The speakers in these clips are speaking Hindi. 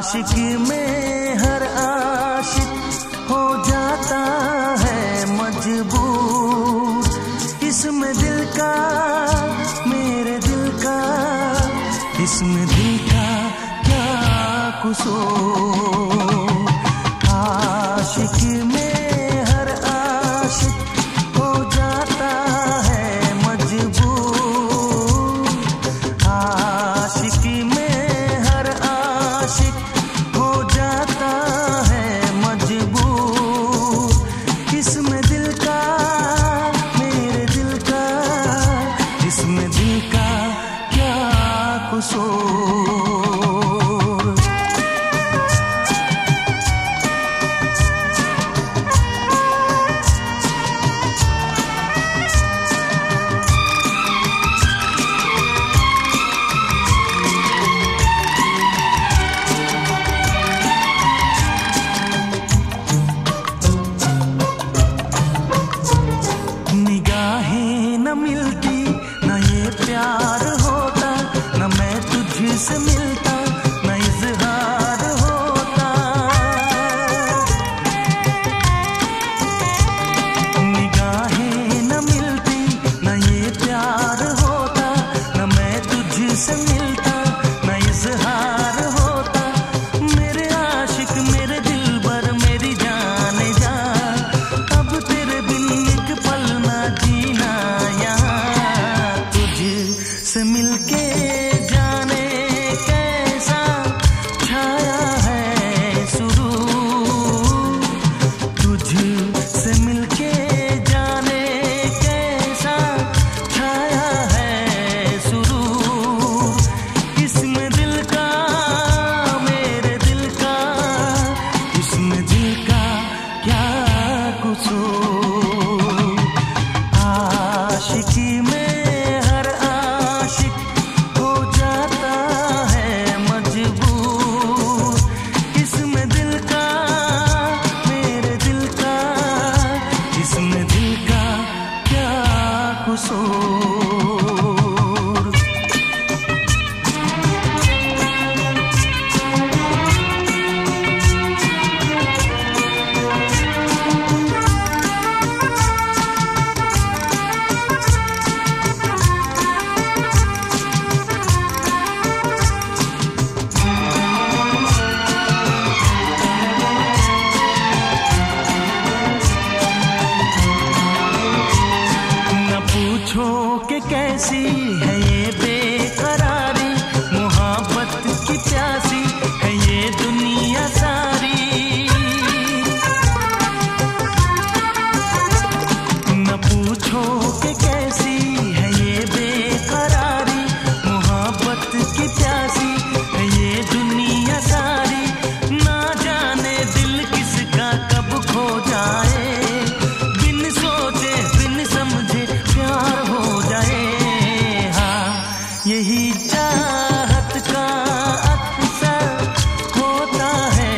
आशिकी में हर आशिक हो जाता है मजबूर। इसमें दिल का, मेरे दिल का, इसमें दिल का क्या कसूर। आशिकी में हर आशिक हो जाता है मजबूर। आशिकी में हर आशिक हो जाता है मजबूर। इसमें दिल का, मेरे दिल का, इसमें दिल का क्या कसूर। न मिलती न ये प्यार होता, न मैं तुझसे मिलता, न इज़हार होता। निगाहें न मिलती न ये प्यार होता, न मैं तुझसे मिलता, न इज़हार होता। मेरे आशिक मेरे दिलबर मेरी जाने जा, अब तेरे बिन एक पल ना जीना से मिलके जाने कैसा छाया है सुरूर। तुझसे मिलके जाने कैसा छाया है सुरूर। इसमें दिल का, मेरे दिल का, इसमें दिल का क्या कसूर। आशिकी में कि कैसी है ये बेकरारी, मोहब्बत की प्यासी है ये दुनिया सारी। न पूछो कि कैसी है ये बेकरारी, मोहब्बत की प्यासी है ये दुनिया सारी। ना जाने दिल किसका कब खो जाए, बिन सोचे बिन समझे प्यार हो जाए। हाँ यही चाहत का अक्सर होता है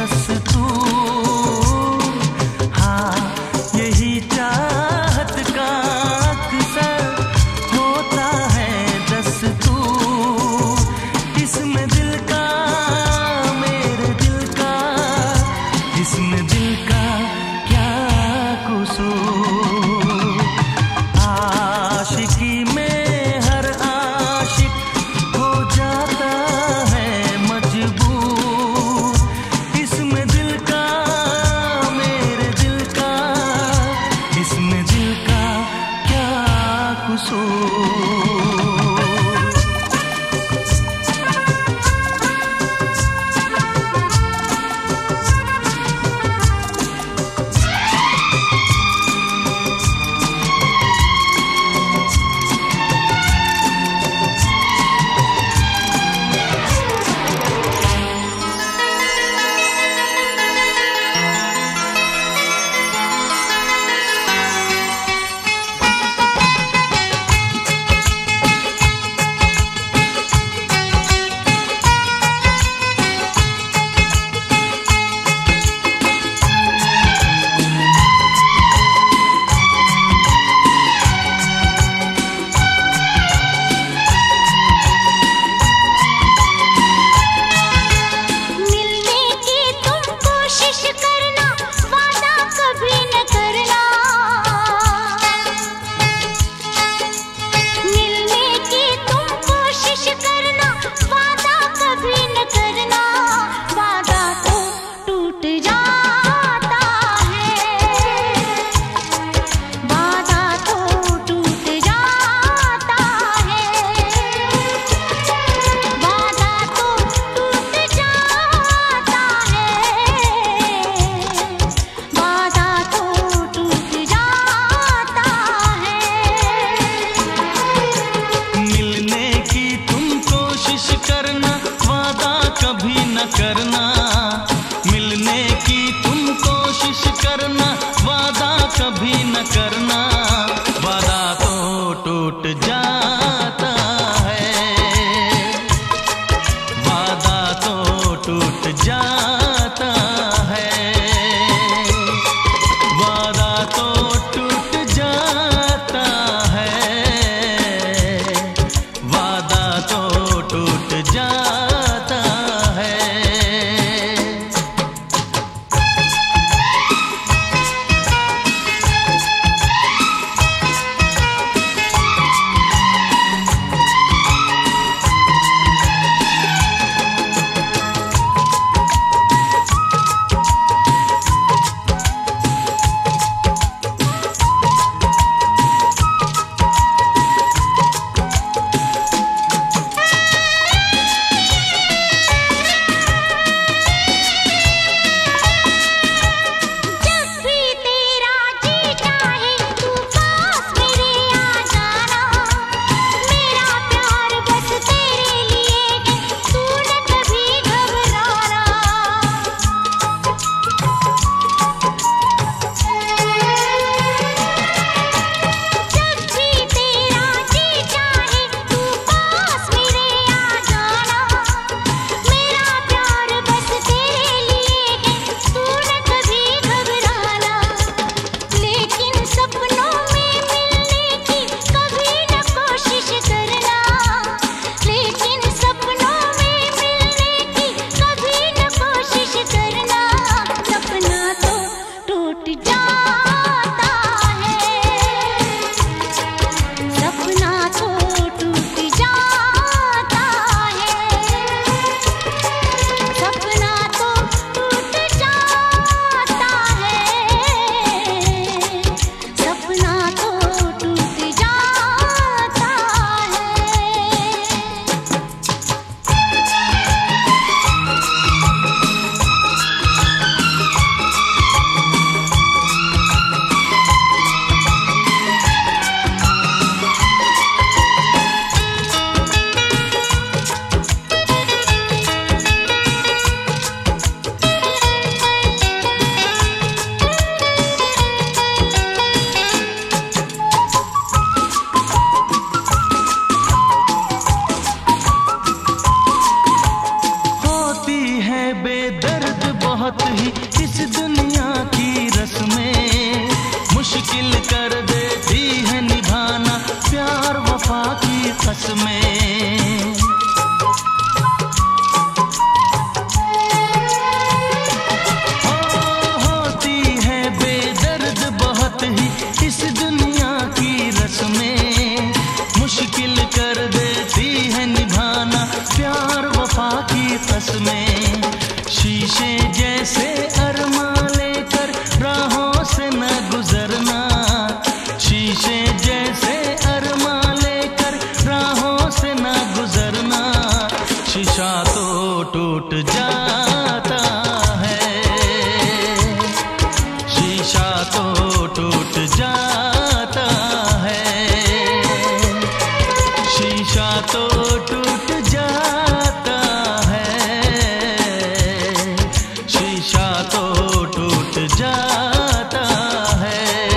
दस्तूर। हाँ यही चाहत का अक्सर होता है दस्तूर। इसमें दिल का, मेरे दिल का, इसमें दिल का क्या कसूर। आशिकी में हर आशिक बहुत ही इस दुनिया की रस्में मुश्किल कर देती है निभाना प्यार वफा की कसमें। होती है बेदर्द बहुत ही इस दुनिया की रस्में मुश्किल कर देती है निभाना प्यार वफा की कसमें। शीशे जैसे अरमा लेकर राहों से न गुजरना, शीशे जैसे अरमा लेकर राहों से न गुजरना। शीशा तो टूट जाता है, शीशा तो टूट जाता है, शीशा तो टूट जाता है, शीशा तो टूट जाता है।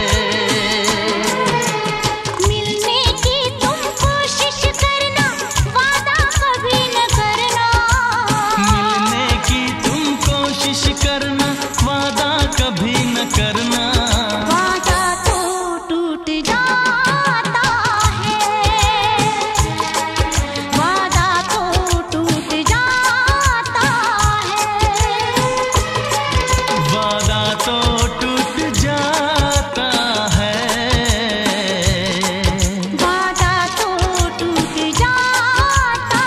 मिलने की तुम कोशिश करना वादा कभी न करना, मिलने की तुम कोशिश करना वादा कभी न करना। वादा तो टूट जाता है, वादा तो टूट जाता है, वादा तो टूट जाता है, वादा तो टूट जाता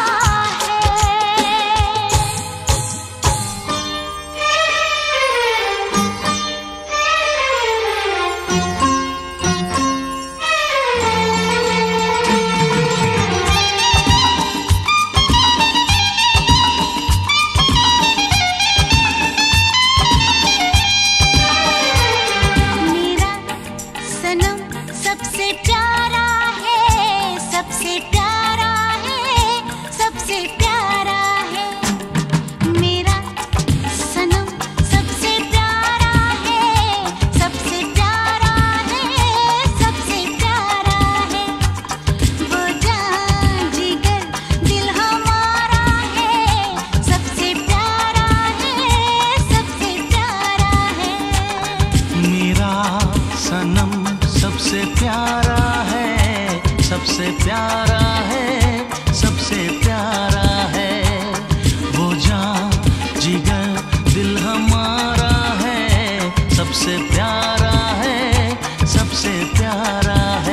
मेरा सनम सबसे प्यारा है, सबसे प्यारा है, सबसे प्यारा है। मेरा सनम सबसे प्यारा है, सबसे प्यारा है, सबसे प्यारा है। वो जान जिगर दिल हमारा है, सबसे प्यारा है, सबसे प्यारा है। मेरा सनम सबसे प्यारा है, सबसे प्यारा है, सबसे प्यारा है। वो जान जिगर दिल हमारा है, सबसे प्यारा है, सबसे प्यारा है।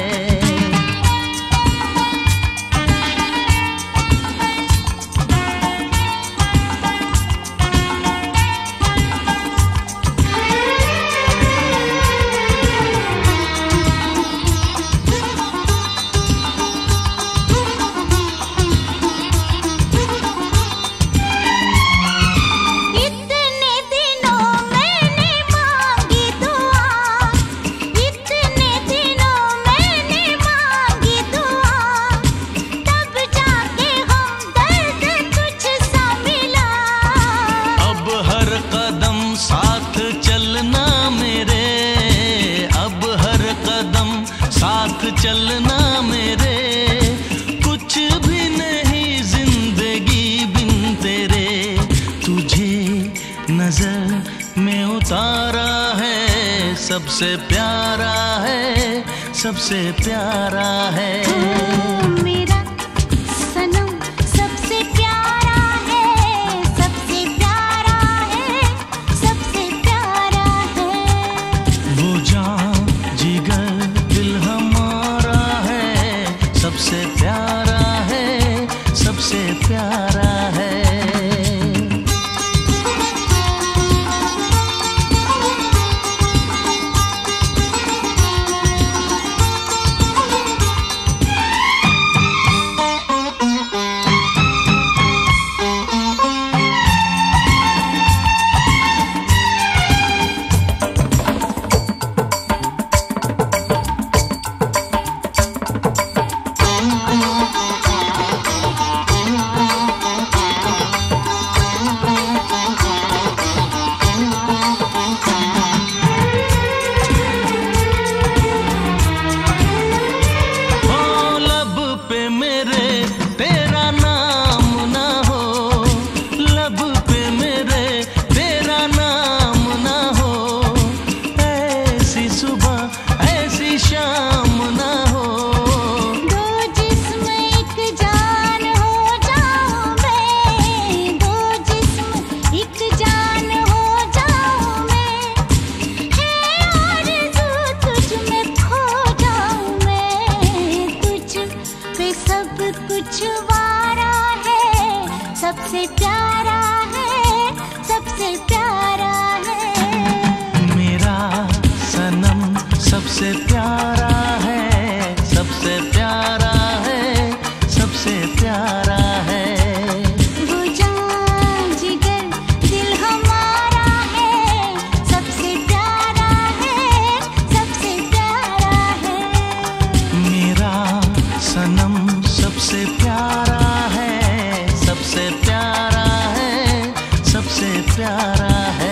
इतने दिनों मैंने मांगी दुआ, इतने दिनों मैंने मांगी दुआ, तब जाके हमदर्द कुछ सा मिला। अब हर कदम साथ चलना मेरे, अब हर कदम साथ चलना मेरे। कुछ भी नहीं जिंदगी बिन तेरे, तुझे नजर में उतारा है, सबसे प्यारा है, सबसे प्यारा है। मेरा सनम सबसे प्यारा है, सबसे प्यारा है, सबसे प्यारा है। वो जान जिगर दिल हमारा है, सबसे प्यारा है, सबसे प्यारा है। कुछ वारा है, सबसे प्यारा है, सबसे प्यारा है। मेरा सनम सबसे प्यारा है, सबसे प्यारा है, सबसे प्यारा है। वो जान जिगर दिल हमारा है, सबसे प्यारा है, सबसे प्यारा है। मेरा सनम सबसे प्यारा है, सबसे प्यारा है, सबसे प्यारा है।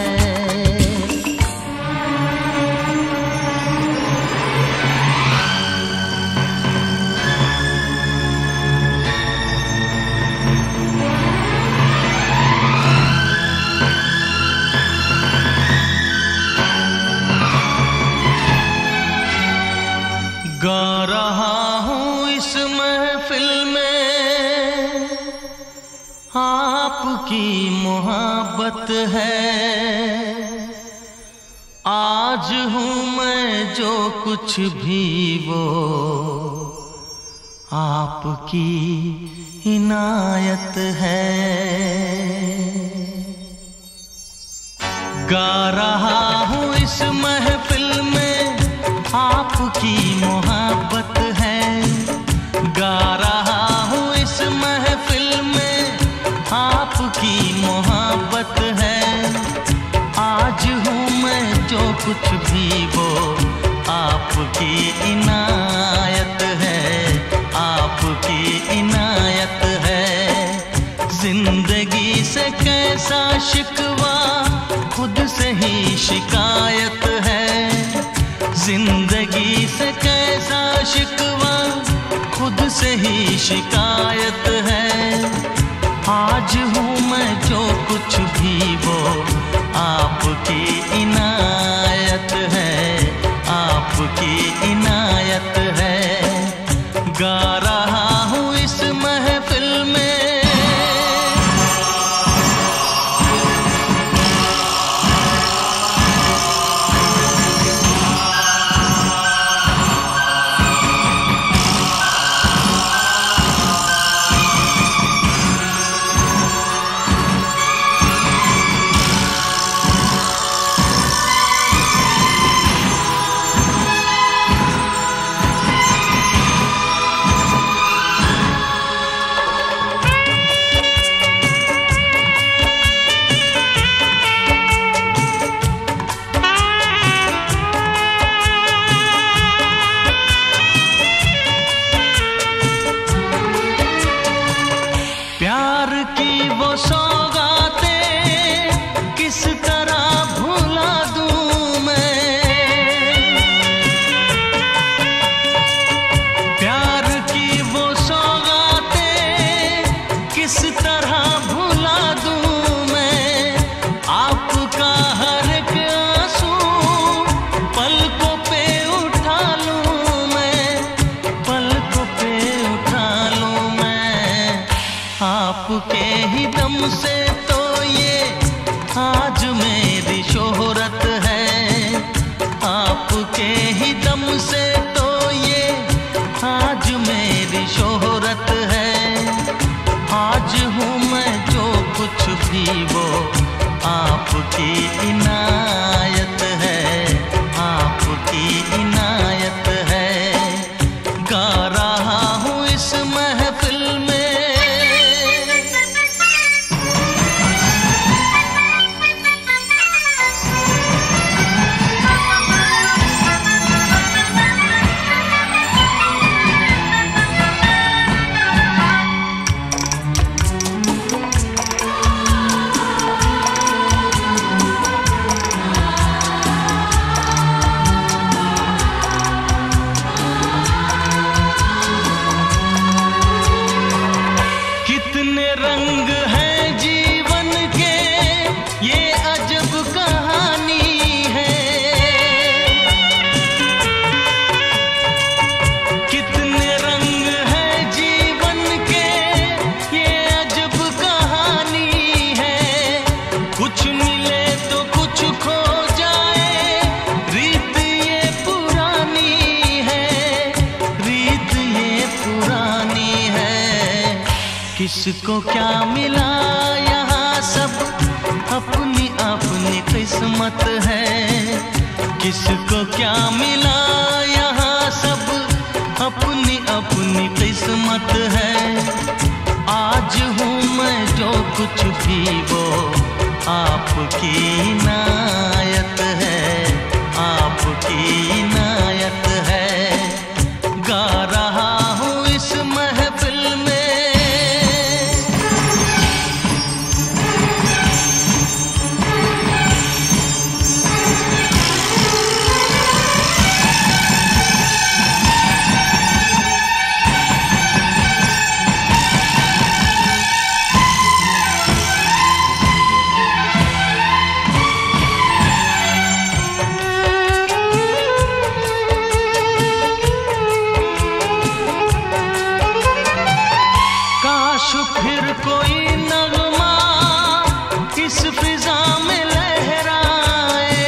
गा रहा हूँ इस महफिल में, आपकी मोहब्बत है। आज हूँ मैं जो कुछ भी वो आपकी इनायत है। गा रहा हूँ इस महफिल में, आपकी मोहब्बत है। गा रहा हूँ इस महफिल में, आपकी मोहब्बत है। आज हूँ मैं जो कुछ भी वो आपकी इनायत है, आपकी इनायत है। जिंदगी से कैसा शिकवा, खुद से ही शिकायत है। जिंदगी से कैसा शिकवा, खुद से ही शिकायत है। आज हूँ मैं जो कुछ भी वो आपकी इनायत है, आपकी इनायत है। गा रहा हूँ इस महफिल में। प्यार की वो सौगातें किस तरह भुला दूं मैं। प्यार की वो सौगातें किस तरह भुला दूं मैं। आपका हर एक आंसू पलकों पे उठा लूं मैं, पलकों पे उठा लूं मैं। आपके ही दम से तो ये आज मेरी शोहरत है। आपके ही दम से तो ये आज मेरी शोहरत है। आज हूँ मैं जो कुछ भी वो आपकी इनायत है, आपकी इनायत है। गा रहा हूँ इस महफिल में। किसको क्या मिला यहाँ सब अपनी अपनी किस्मत है। किसको क्या मिला यहाँ सब अपनी अपनी किस्मत है। आज हूँ मैं जो कुछ भी वो आपकी इनायत है, आपकी इनायत है। गा रहा हूँ इस महफिल में फिर कोई नगमा इस फिजा में लहराए।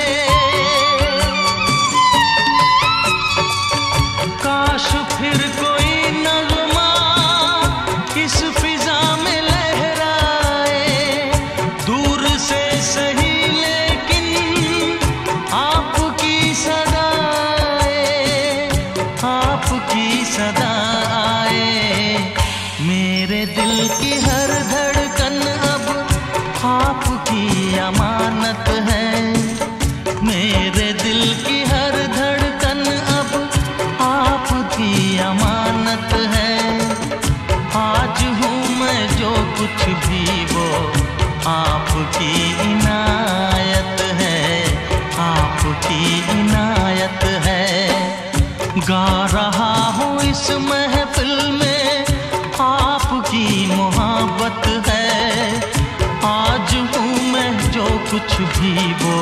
काश फिर कोई नगमा इस फिजा में लहराए। दूर से सही लेकिन आपकी सदा आए, आपकी सदा आए। मेरे दिल की हर धड़कन अब आपकी अमानत है। मेरे दिल की हर धड़कन अब आपकी अमानत है। आज हूँ मैं जो कुछ भी वो आपकी इनायत है, आपकी इनायत है। गा रहा हूँ इस महफिल में आपकी मोहब्बत है। आज हूँ मैं जो कुछ भी वो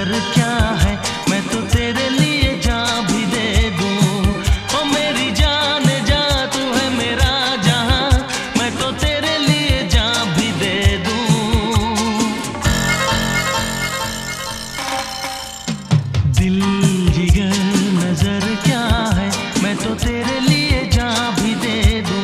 नजर क्या है, मैं तो तेरे लिए जान भी दे दूं। ओ मेरी जान जा, तू है मेरा जहां, मैं तो तेरे लिए जान भी दे दूं। दिल जिगर नजर क्या है, मैं तो तेरे लिए जान भी दे दूं।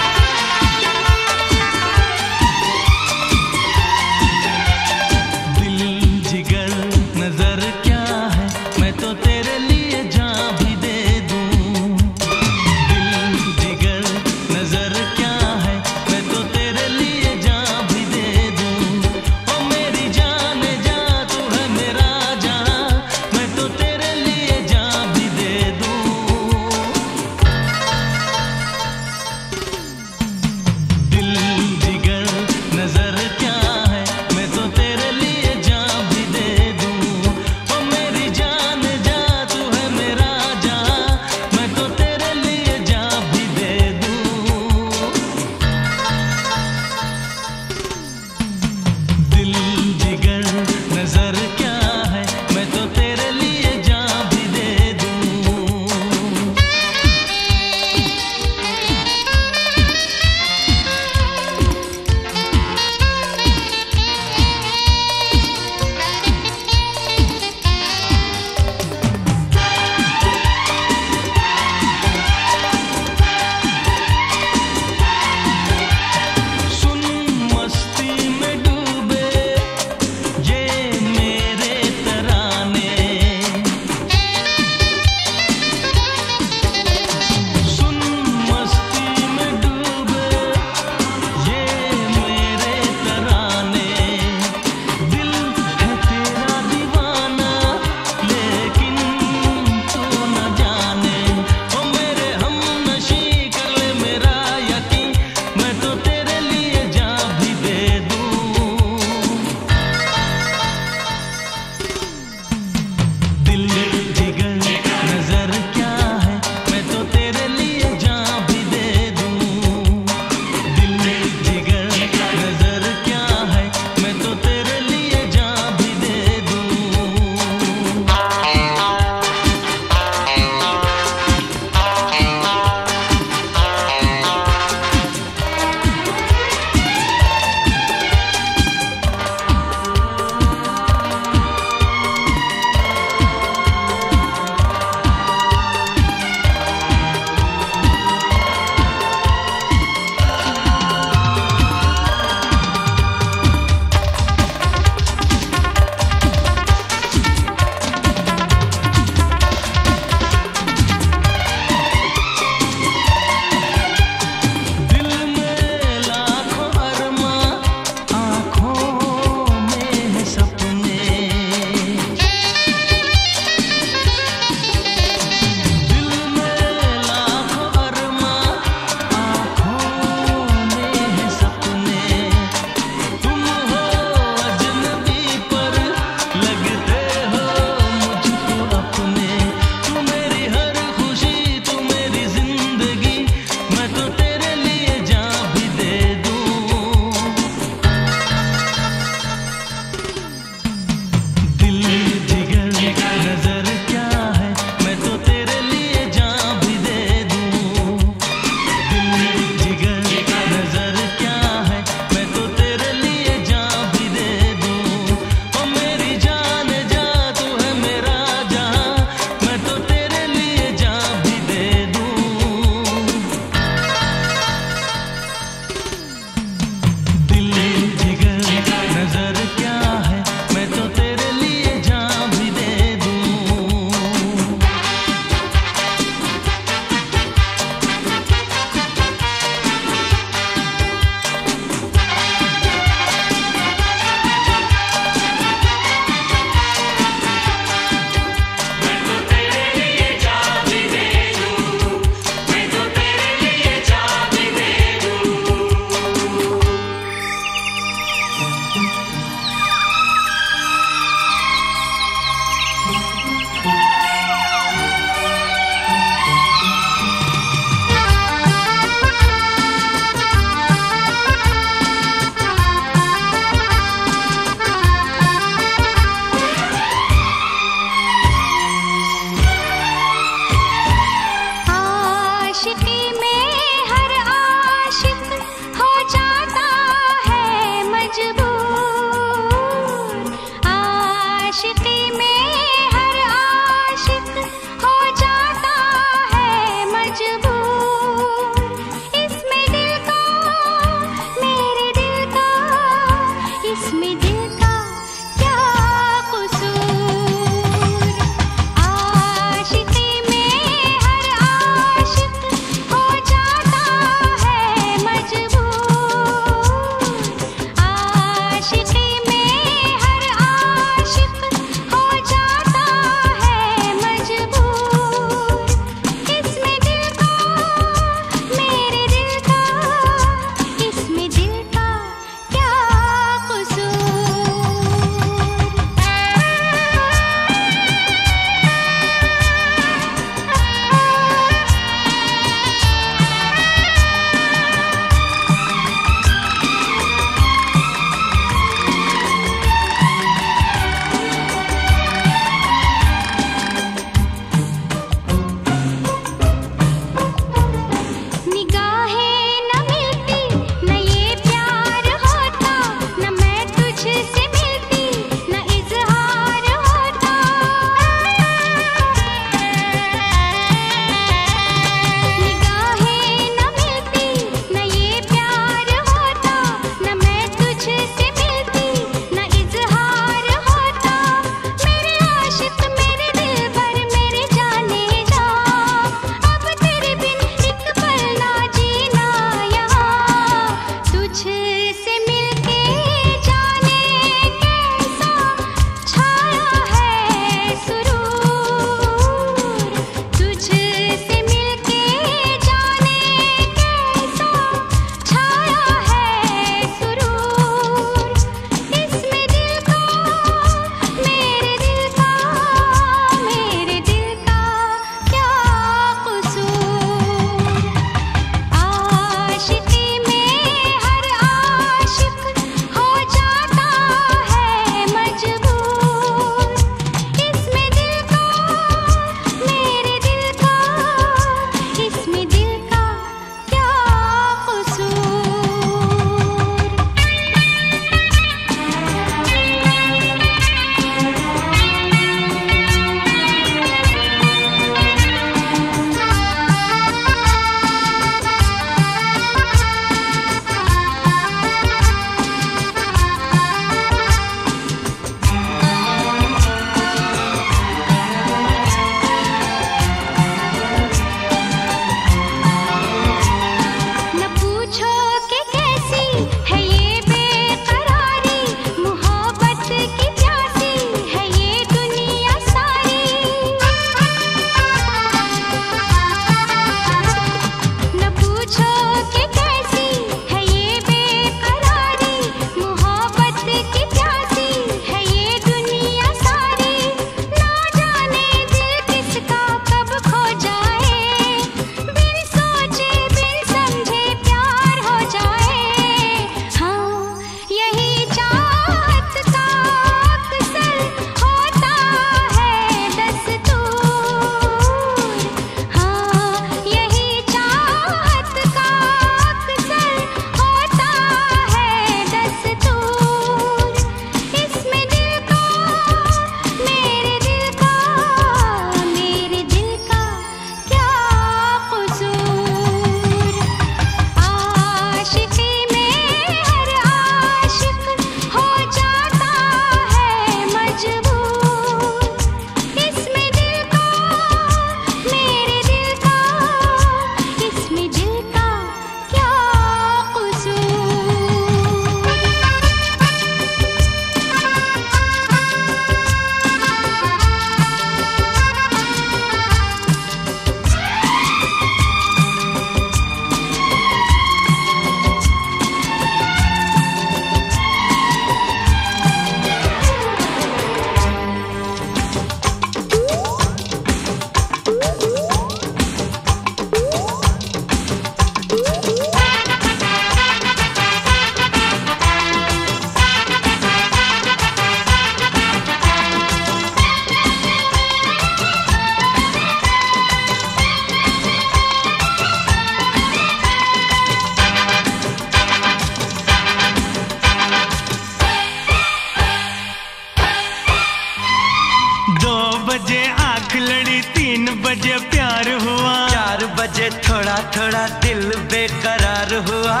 2 बजे आंख लड़ी, 3 बजे प्यार हुआ, 4 बजे थोड़ा थोड़ा दिल बेकरार हुआ।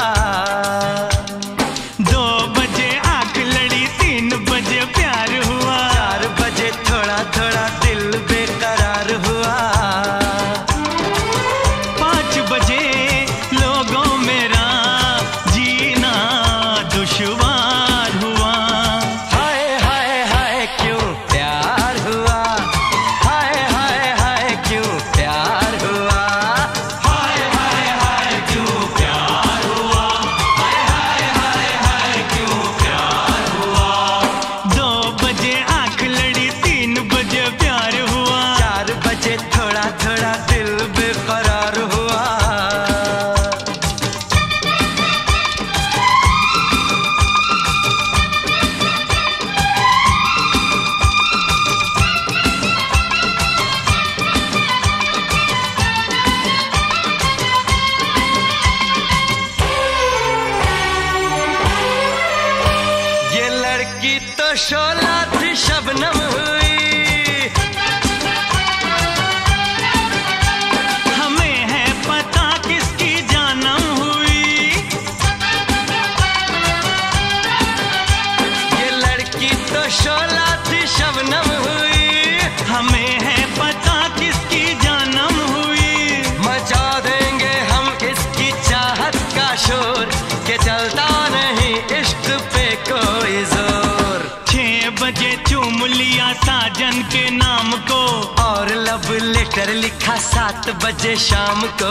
2 बजे आंख लड़ी, 3 बजे प्यार हुआ, 4 बजे थोड़ा थोड़ा दिल बेकरार हुआ। 5 बजे लोगों मेरा जीना दुश्वार हुआ। हाय हाय हाय क्यों प्यार हुआ, हाय हाय हाय क्यों प्यार हुआ, हाय हाय हाय क्यों प्यार हुआ, हाय हाय हाय हाय क्यों प्यार हुआ। 2 बजे आंख लड़ी, 3 बजे प्यार हुआ, 4 बजे थोड़ा थोड़ा दिल बेकरार हुआ। ये लड़की तो शोला थी, शबनम हुई, हमें है पता किसकी जानम हुई। ये लड़की तो शोला थी, शबनम हुई, हमें है पता किसकी जानम हुई। मचा देंगे हम इसकी चाहत का शोर, के चलता नहीं इश्क पे कोई जोर। 6 बजे चूम लिया साजन के नाम को, और लव लेटर लिखा 7 बजे शाम को।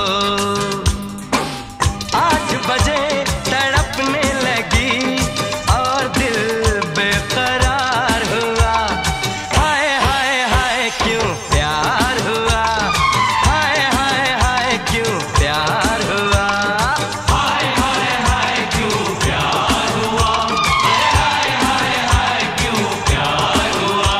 8 बजे तड़पने लगी और दिल बेकरार हुआ। हाय हाय हाय क्यों प्यार हुआ, हाय हाय हाय क्यों प्यार हुआ, हाय हाय हाय क्यों प्यार हुआ, हाय हाय हाय क्यों प्यार हुआ।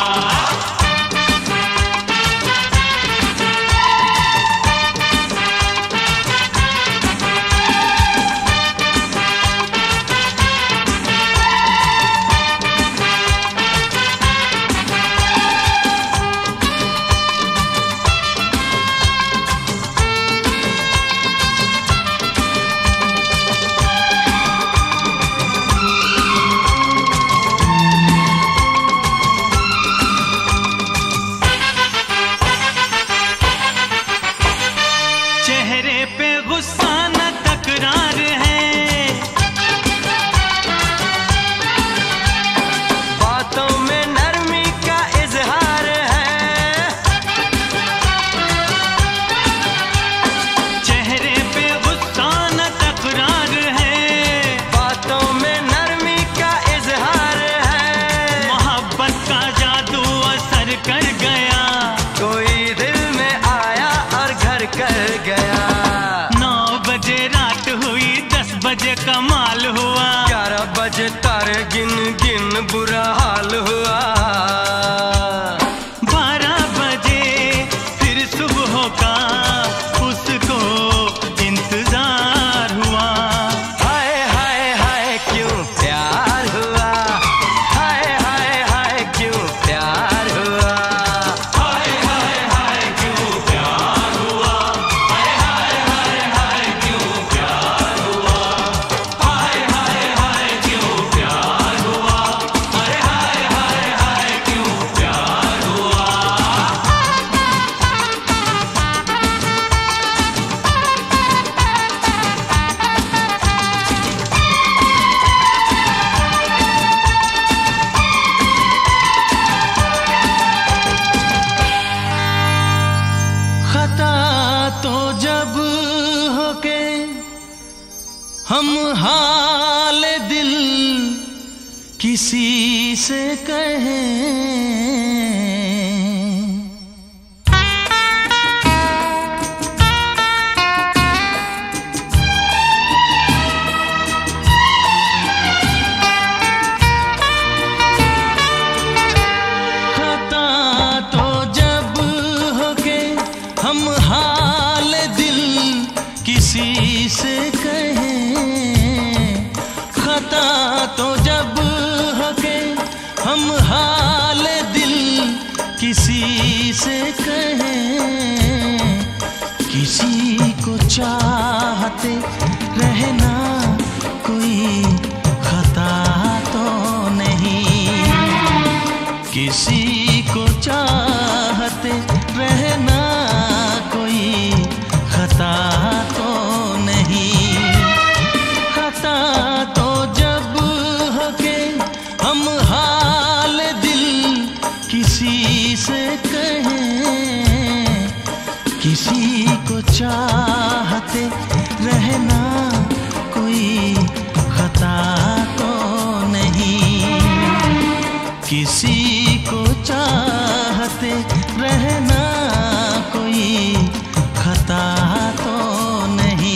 किसी से कहें, किसी को चाहते रहना कोई खता तो नहीं, किसी को चाहते रहना कोई खता तो नहीं। खता तो जब हो के हम हाल दिल किसी से कहें, किसी को चाहते रहना कोई खता तो नहीं, किसी को चाहते रहना कोई खता तो नहीं।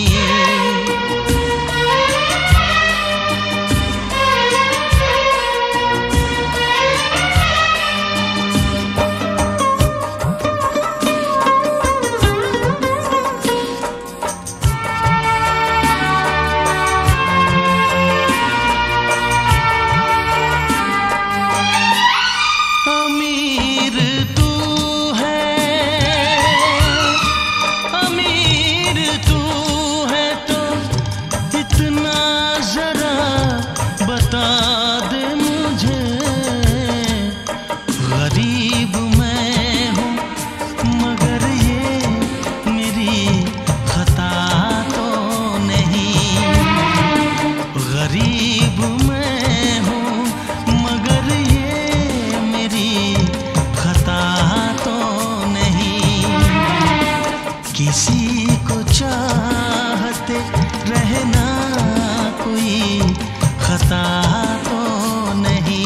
गरीब मैं हूँ मगर ये मेरी खता तो नहीं, किसी को चाहते रहना कोई खता तो नहीं।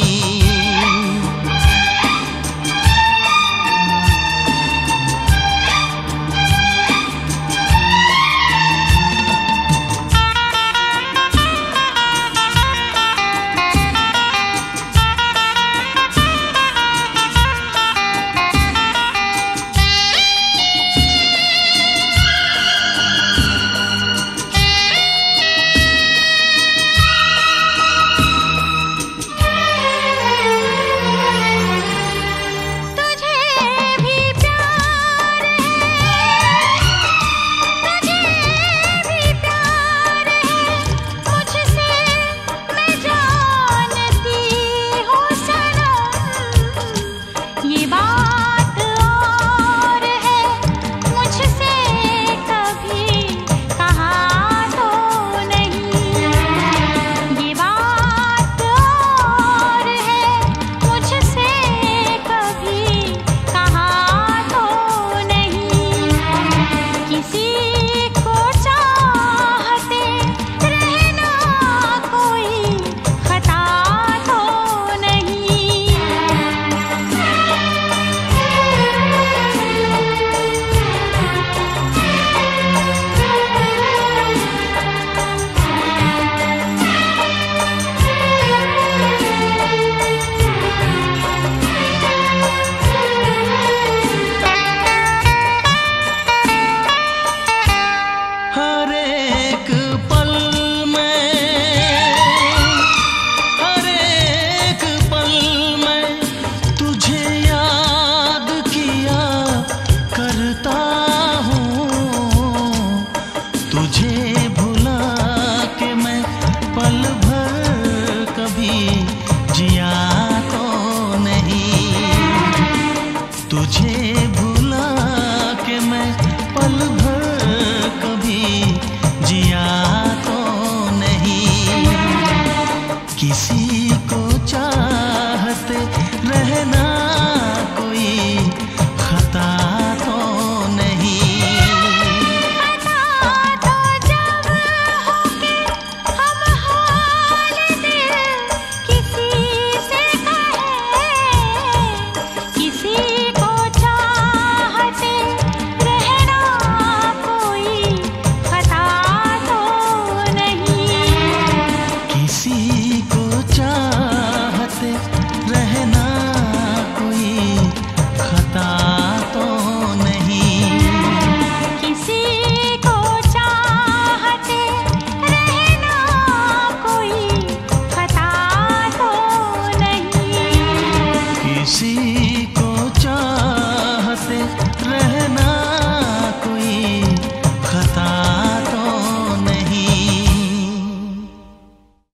तुझे भुला के मैं पल भर कभी जिया तो नहीं, तुझे भुला के मैं पल भर कभी जिया तो नहीं, किसी को चाहते रहना